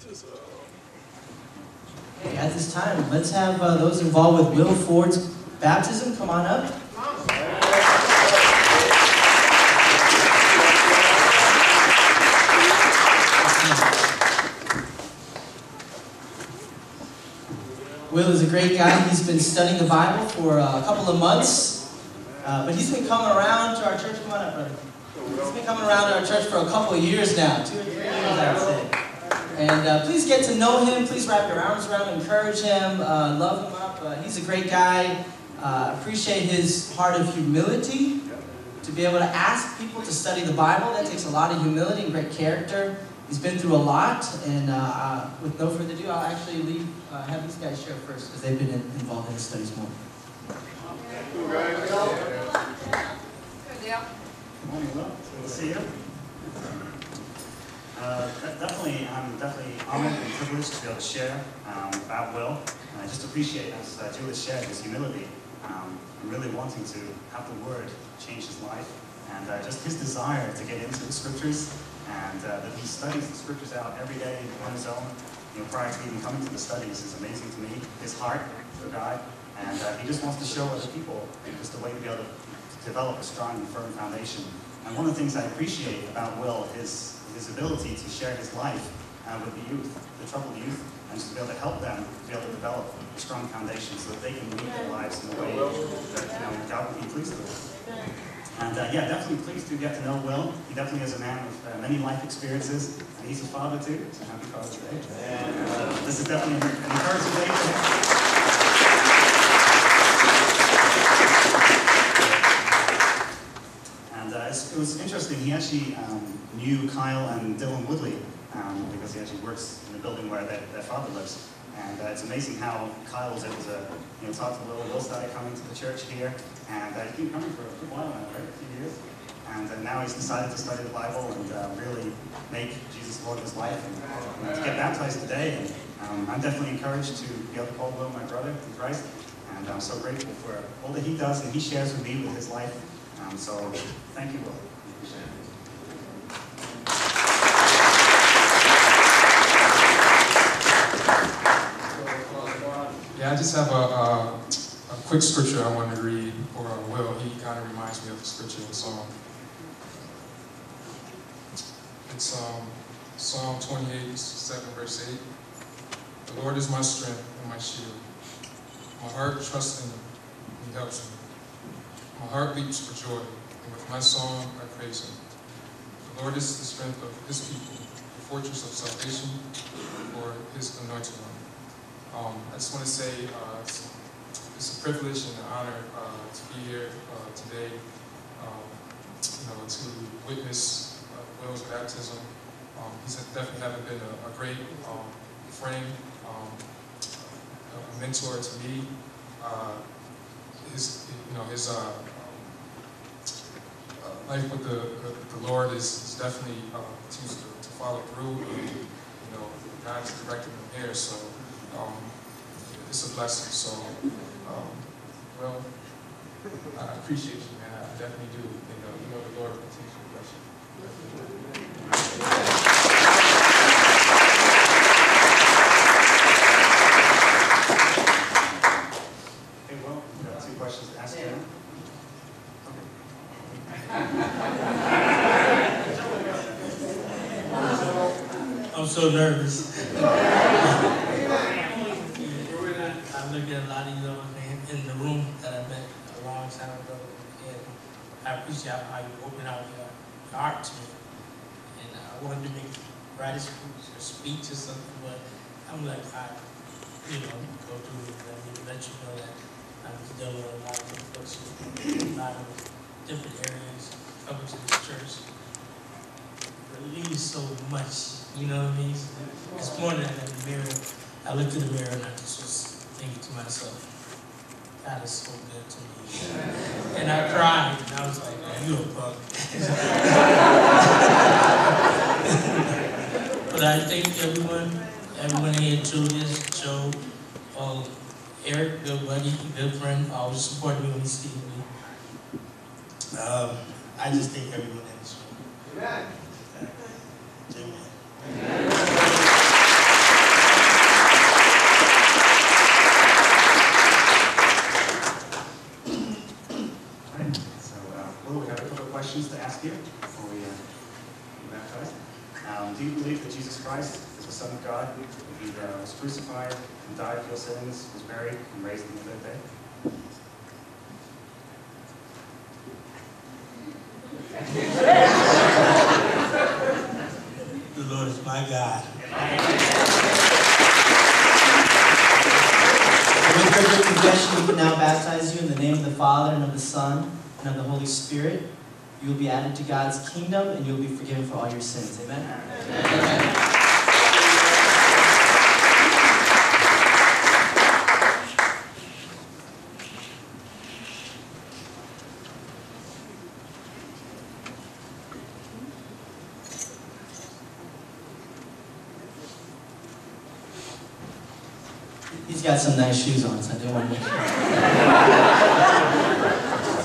Okay, at this time, let's have those involved with Will Ford's baptism come on up. Will is a great guy. He's been studying the Bible for a couple of months, but he's been coming around to our church. Come on up, brother. He's been coming around to our church for a couple of years now, 2 or 3 years, I would say. And please get to know him. Please wrap your arms around him, encourage him, love him up. He's a great guy. Appreciate his heart of humility. To be able to ask people to study the Bible, that takes a lot of humility and great character. He's been through a lot, and with no further ado, I'll actually have these guys share first, because they've been involved in the studies more. Good morning, Will. Good to see you. I'm definitely honored and privileged to be able to share about Will. And I just appreciate, as Julius shared, his humility, and really wanting to have the Word change his life, and just his desire to get into the Scriptures, and that he studies the Scriptures out every day on his own. Prior to even coming to the studies is amazing to me. His heart for God, and he just wants to show other people just a way to be able to develop a strong and firm foundation. And one of the things I appreciate about Will is his ability to share his life with the youth, the troubled youth, and just to be able to help them to be able to develop a strong foundation so that they can lead their lives in a way that God will be pleased with. And yeah, definitely pleased to get to know Will. He definitely is a man with many life experiences, and he's a father too, so happy Father's Day. This is definitely an encouraging day for him. And it was interesting, he actually knew Kyle and Dylan Woodley because he actually works in the building where their father lives. And it's amazing how Kyle was able to talk to Will. Will started coming to the church here, and he's been coming for a good while now, right? A few years. And now he's decided to study the Bible and really make Jesus Lord of his life and to get baptized today. And I'm definitely encouraged to be able to call Will my brother in Christ. And I'm so grateful for all that he does and he shares with me with his life. So thank you, Will. Appreciate it. Yeah, I just have a quick scripture I want to read for Will. He kind of reminds me of the scripture in Psalm. It's Psalm 28, 7, verse 8. The Lord is my strength and my shield. My heart trusts in him. He helps me. My heart leaps for joy, and with my song I praise him. The Lord is the strength of his people, the fortress of salvation for his anointed one. I just want to say it's a privilege and an honor to be here today, to witness Will's baptism. He's definitely been a great friend, a mentor to me. His life with the Lord is definitely continues to follow through. God's directing him here, so. It's a blessing. So, well, I appreciate you, man. I definitely do. The Lord will continue to bless you. Hey, well, we got 2 questions to ask you. I'm so nervous. I look at a lot of you in the room that I met a long time ago, and I appreciate how you open out your heart to me. And I wanted to write a speech or something, but I'm like, go through it and let you know that I'm dealing with a lot of difficulties, a lot of different areas coming to this church. Relieves so much, you know what I mean? This morning I got the mirror. I looked in the mirror and I just was thinking to myself, God is so good to me. And I cried, and I was like, man, you a punk. But I thank everyone here, Julius, Joe, Eric, good buddy, good friend, always supported me when he stayed with me. I just thank everyone in this room. Amen. Amen. that Jesus Christ is the Son of God. He was crucified and died for your sins, was buried, and raised on the third day. The Lord is my God. With perfect confession, we can now baptize you in the name of the Father, and of the Son, and of the Holy Spirit. You will be added to God's kingdom, and you will be forgiven for all your sins. Amen? Amen. He's got some nice shoes on, so I didn't want to